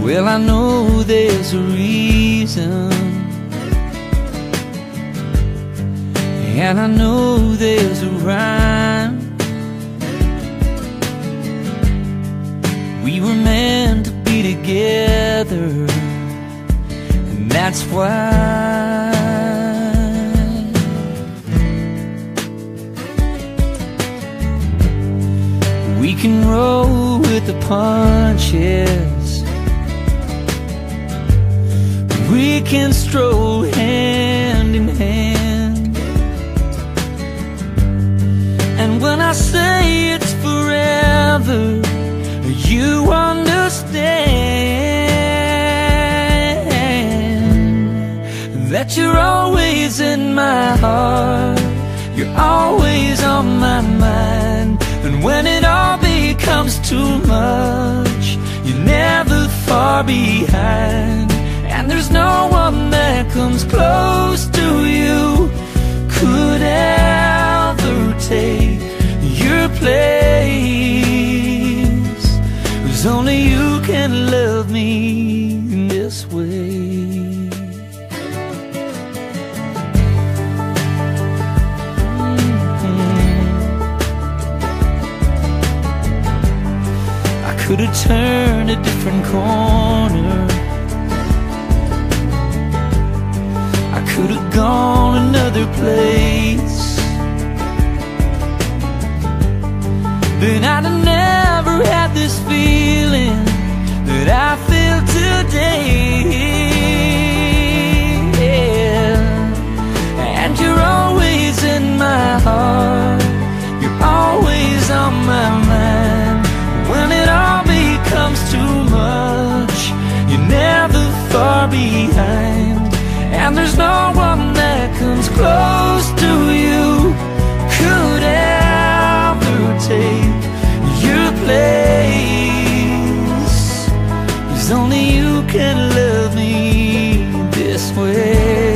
Well, I know there's a reason, and I know there's a rhyme. We were meant to be together, and that's why we can roll with the punches, we can stroll hand in hand. And when I say it's forever, you understand that you're always in my heart, you're always on my mind. And when it all becomes too much, you're never far behind. And there's no one that comes close to you, could ever take your place. 'Cause only you can love me in this way. I could have turned a different corner, I could have gone another place, then I'd have never had this feeling that I feel today. Yeah. And you're always in my heart, you're always on my mind. When it all becomes too much, you're never far behind. And there's no one that comes close to you, could ever take your place. 'Cause only you can love me this way.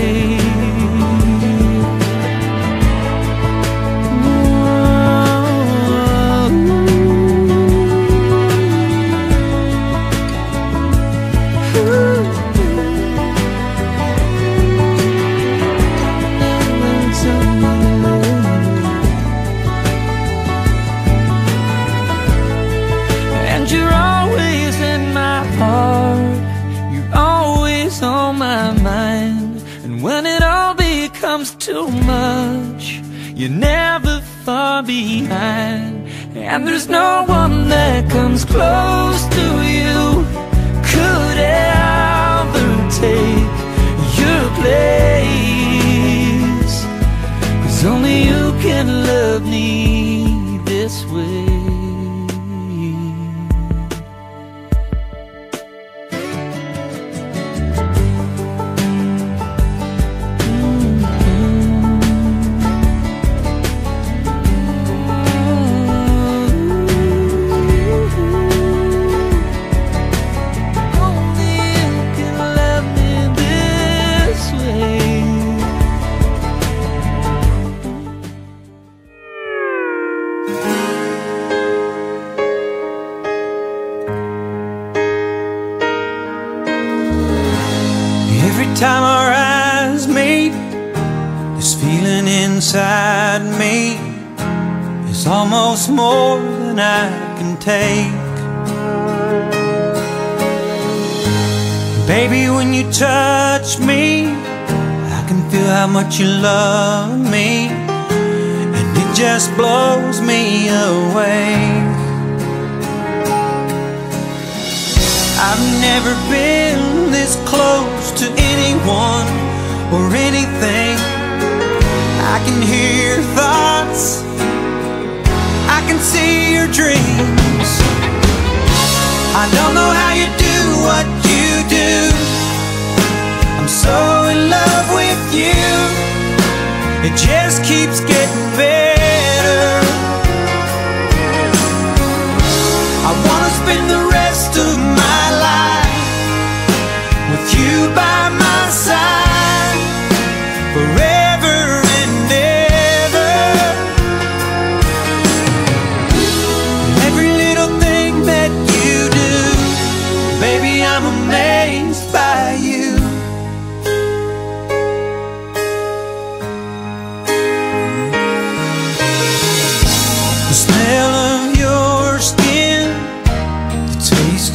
Too much, you're never far behind. And there's no one that comes close to you, could ever take your place. 'Cause only you can love me this way. Every time our eyes meet, this feeling inside me is almost more than I can take. Baby, when you touch me, I can feel how much you love me, and it just blows me away. I've never been this close to anyone or anything. I can hear your thoughts, I can see your dreams. I don't know how you do what you do, I'm so in love with you. It just keeps getting better. I wanna spend the rest of my life with you by my side, forever and ever. Every little thing that you do, baby, I'm a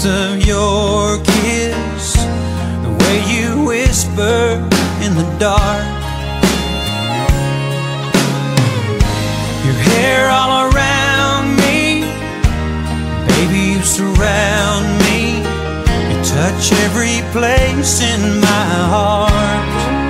taste of your kiss, the way you whisper in the dark, your hair all around me, baby, you surround me, you touch every place in my heart.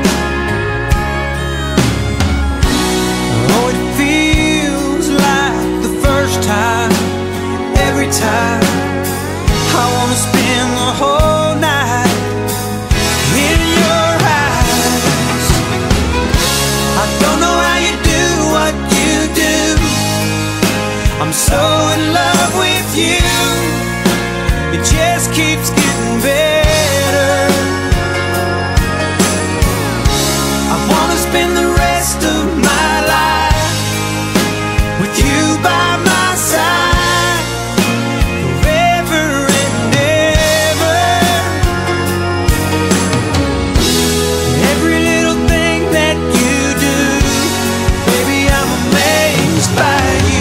Oh, it feels like the first time, every time. I wanna spend the whole night in your eyes. I don't know how you do what you do, I'm so in love with you, it just keeps getting better. I wanna spend the rest of my life with you by my side, forever and ever. Every little thing that you do, baby, I'm amazed by you.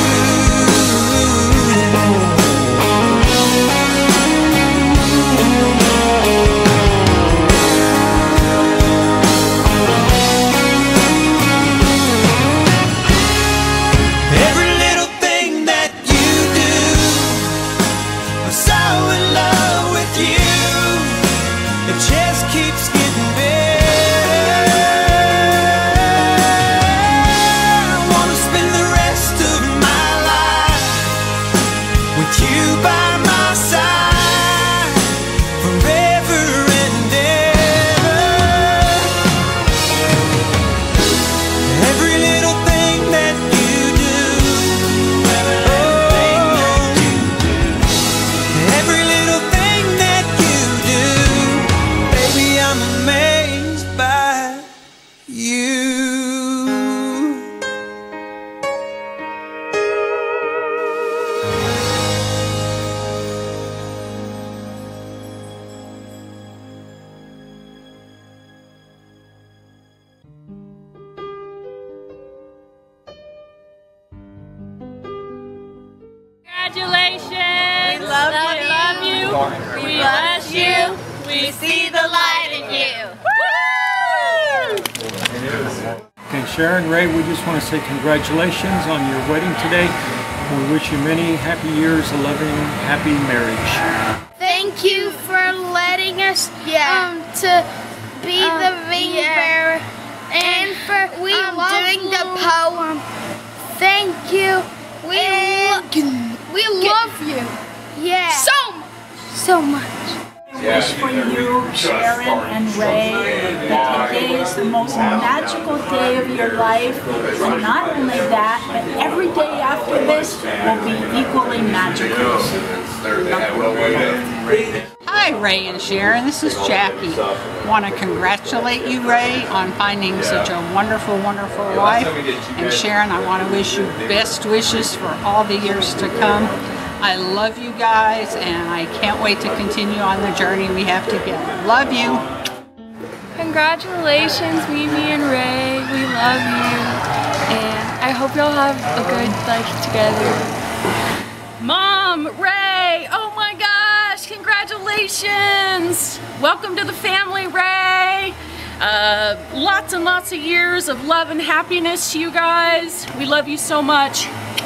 Every little thing that you do, I'm so in love with you, it just keeps getting better. I wanna spend the rest of my life with you by my side, forever and ever. Every little thing that you do, every little thing that you do, baby, I'm amazed by you. Congratulations! We love you. We bless you. We see the light in you. Okay, Sharon, Ray, we just want to say congratulations on your wedding today. We wish you many happy years of loving, happy marriage. Thank you for letting us to be the ring bearer and for doing the poem. Thank you. We love you. Yeah. So much. Wish for you, Sharon and Ray, that today is the most magical day of your life, and not only that, but every day after this will be equally magical. Hi, Ray and Sharon. This is Jackie. Want to congratulate you, Ray, on finding such a wonderful, wonderful wife. And Sharon, I want to wish you best wishes for all the years to come. I love you guys, and I can't wait to continue on the journey we have together. Love you. Congratulations, Mimi and Ray. We love you. And I hope you'll have a good life together. Mom, Ray, oh my gosh, congratulations. Welcome to the family, Ray. Lots and lots of years of love and happiness to you guys. We love you so much.